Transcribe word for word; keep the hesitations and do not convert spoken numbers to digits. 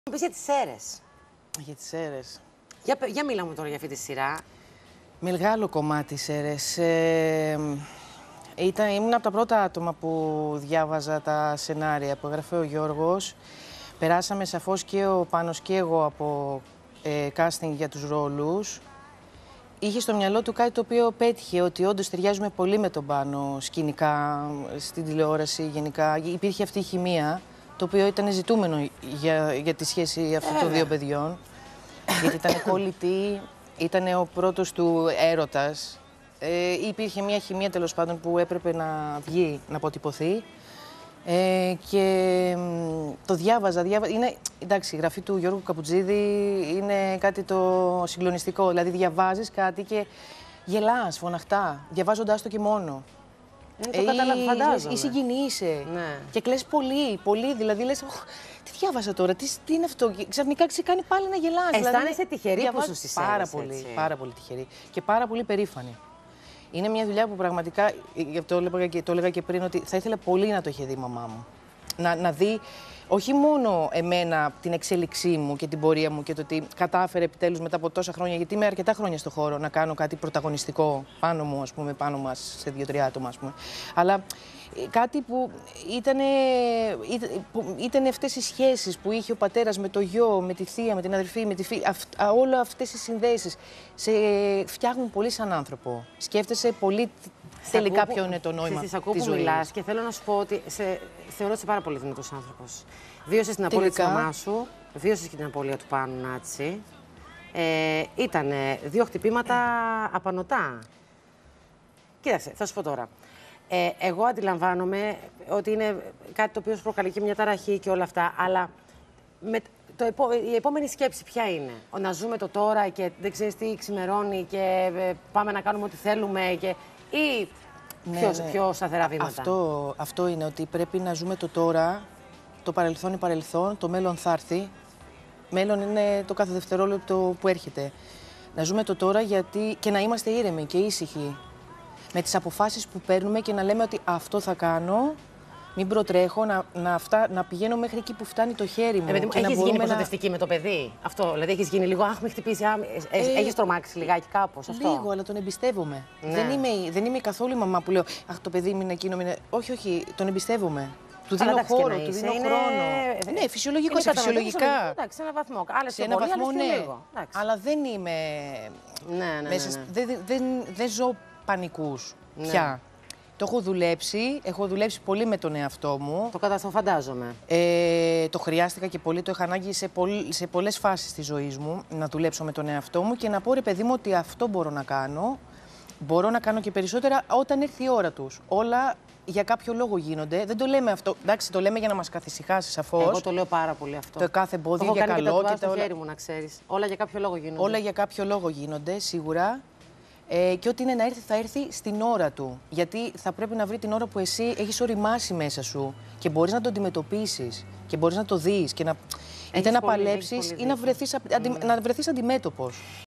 Μου πεις για τις Σέρρες. Για τις Σέρρες. Για, για μίλα μου τώρα για αυτή τη σειρά. Μεγάλο κομμάτι Σέρρες. Ε, ήταν, ήμουν από τα πρώτα άτομα που διάβαζα τα σενάρια που έγραφε ο Γιώργος. Περάσαμε σαφώς και ο Πάνος και εγώ από ε, casting για τους ρόλους. Είχε στο μυαλό του κάτι το οποίο πέτυχε, ότι όντως ταιριάζουμε πολύ με τον Πάνο σκηνικά, στην τηλεόραση γενικά. Υπήρχε αυτή η χημεία, το οποίο ήταν ζητούμενο για, για τη σχέση αυτών των δύο παιδιών. Γιατί ήταν κολλητή, ήταν ο πρώτος του έρωτας. Ε, υπήρχε μια χημεία τέλος πάντων που έπρεπε να βγει, να αποτυπωθεί. Ε, και το διάβαζα, διάβαζα. Είναι, εντάξει, η γραφή του Γιώργου Καπουτζίδη είναι κάτι το συγκλονιστικό. Δηλαδή διαβάζεις κάτι και γελάς φωναχτά, διαβάζοντάς το και μόνο. Ε, το καταλαβαίνω, φαντάζομαι. Ή συγκινείσαι. Ναι. Και κλαις πολύ, πολύ. Δηλαδή λες, τι διάβασα τώρα, τι, τι είναι αυτό. Και ξαφνικά σε κάνει πάλι να γελάς. Αισθάνεσαι δηλαδή, τυχερή που σου στις πάρα Σέρρες, πολύ, έτσι. πάρα πολύ τυχερή. Και πάρα πολύ περήφανη. Είναι μια δουλειά που πραγματικά, γι' αυτό το έλεγα και, το έλεγα και πριν, ότι θα ήθελα πολύ να το είχε δει η μαμά μου. Να, να δει όχι μόνο εμένα την εξέλιξή μου και την πορεία μου και το ότι κατάφερε επιτέλους μετά από τόσα χρόνια, γιατί είμαι αρκετά χρόνια στο χώρο, να κάνω κάτι πρωταγωνιστικό πάνω μου, ας πούμε, πάνω μας, σε δύο-τρία άτομα, ας πούμε. Αλλά κάτι που ήτανε, ήταν αυτές οι σχέσεις που είχε ο πατέρας με το γιο, με τη θεία, με την αδερφή, με τη φίλη, όλα αυτές οι συνδέσεις σε φτιάχνουν πολύ σαν άνθρωπο. Σκέφτεσαι πολύ τελικά ποιο είναι το νόημα της ζωής. ζωής. Μιλάς και θέλω να σου πω ότι σε, θεωρώ ότι είσαι πάρα πολύ δυνατός άνθρωπος. Βίωσες την απώλεια της μαμάς σου, βίωσες και την απώλεια του Πάνου Νάτσι. Ε, ήτανε δύο χτυπήματα απανωτά. Κοίταξε, θα σου πω τώρα. Ε, εγώ αντιλαμβάνομαι ότι είναι κάτι το οποίο σου προκαλεί και μια ταραχή και όλα αυτά, αλλά με το επό, η επόμενη σκέψη ποια είναι? Ο να ζούμε το τώρα και δεν ξέρεις τι ξημερώνει και ε, πάμε να κάνουμε ό,τι θέλουμε και... ή ναι, πιο, ναι. πιο σταθερά βήματα? Αυτό, αυτό είναι, ότι πρέπει να ζούμε το τώρα, το παρελθόν είναι παρελθόν, το μέλλον θα έρθει. Μέλλον είναι το κάθε δευτερόλεπτο που έρχεται. Να ζούμε το τώρα γιατί, και να είμαστε ήρεμοι και ήσυχοι με τις αποφάσεις που παίρνουμε και να λέμε ότι αυτό θα κάνω, μην προτρέχω, να, να, φτά, να πηγαίνω μέχρι εκεί που φτάνει το χέρι μου. Ε, και έχεις να γίνει να... προστατευτική με το παιδί? Αυτό, δηλαδή έχεις γίνει λίγο, αχ, με χτυπήσει, α, ε, έχεις τρομάξει λιγάκι κάπως αυτό? Λίγο, αλλά τον εμπιστεύομαι. Ναι. Δεν, είμαι, δεν είμαι καθόλου η μαμά που λέω, αχ, το παιδί μου είναι εκείνο, είναι... Όχι, όχι, τον εμπιστεύομαι. Του δίνω εντάξει, χώρο, του δίνω είναι... χρόνο. Ναι, φυσιολογικό, είναι σε φυσιολογικά. Εντάξει, σε ένα βαθμό. Άλλες Σε ένα πολύ, βαθμό, άλλες ναι. λίγο. Αλλά δεν είμαι... Ναι, ναι, ναι, μέσα... ναι. Δεν, δεν, δεν ζω πανικούς Ναι. πια. Το έχω δουλέψει, έχω δουλέψει πολύ με τον εαυτό μου. Το κατάστημα φαντάζομαι. Ε, το χρειάστηκα και πολύ, το είχα ανάγκη σε, πολλ, σε πολλές φάσεις της ζωής μου να δουλέψω με τον εαυτό μου και να πω, ρε παιδί μου, ότι αυτό μπορώ να κάνω. Μπορώ να κάνω και περισσότερα όταν έρθει η ώρα τους. Όλα για κάποιο λόγο γίνονται. Δεν το λέμε αυτό. Εντάξει, το λέμε για να μας καθησυχάσει σαφώς. Εγώ το λέω πάρα πολύ αυτό. Το κάθε εμπόδιο για καλό. Το έχω κάνει και και τα το χέρι μου, να ξέρεις. Όλα για κάποιο λόγο γίνονται. Όλα για κάποιο λόγο γίνονται, σίγουρα. Ε, και ό,τι είναι να έρθει, θα έρθει στην ώρα του. Γιατί θα πρέπει να βρει την ώρα που εσύ έχεις οριμάσει μέσα σου και μπορείς να το αντιμετωπίσεις και μπορείς να το δεις και να, είτε να πολύ, παλέψεις ή να βρεθείς, αντι, mm. να βρεθείς αντιμέτωπος.